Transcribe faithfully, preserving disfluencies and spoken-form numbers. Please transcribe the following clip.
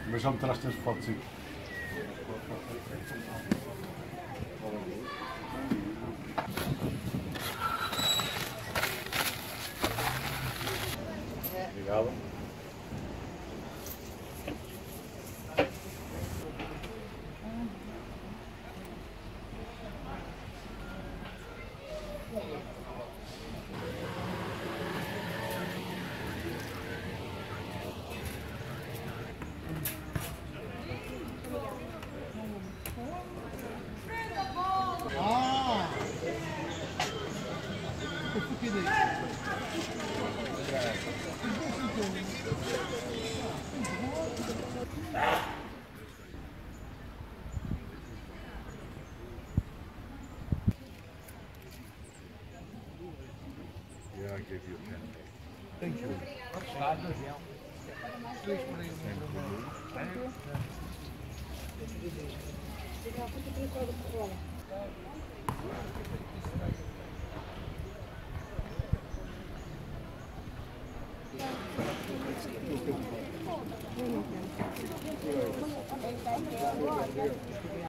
Mas já me traz as fotos, sim. Obrigado. Ah! Eu fiquei daí. Yeah, I gave you a pen. Thank you. Thank you.